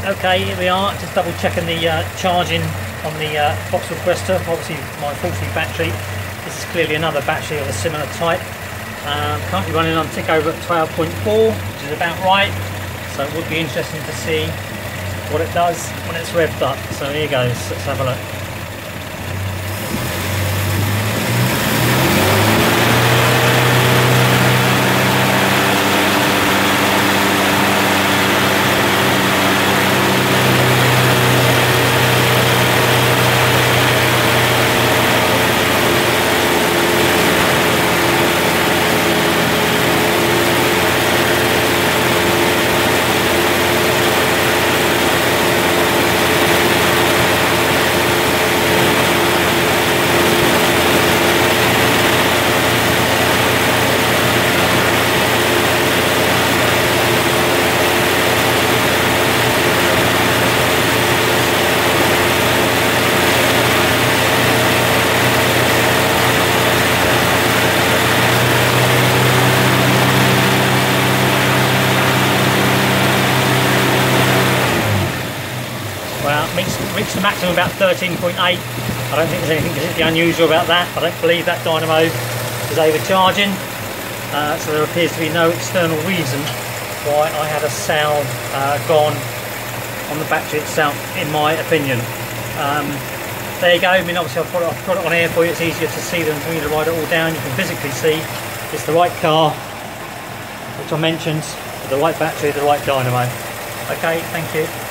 Okay, here we are, just double checking the charging on the Vauxhall Cresta. Obviously my faulty battery. This is clearly another battery of a similar type. Currently running on tick over at 12.4, which is about right. So it would be interesting to see what it does when it's revved up. So here goes, let's have a look. Well, reached the maximum about 13.8. I don't think there's anything particularly unusual about that. I don't believe that dynamo is overcharging. So there appears to be no external reason why I had a cell gone on the battery itself, in my opinion. There you go. I mean, obviously I've got it on air for you. It's easier to see than for me to write it all down. You can physically see it's the right car, which I mentioned, with the right battery, the right dynamo. Okay, thank you.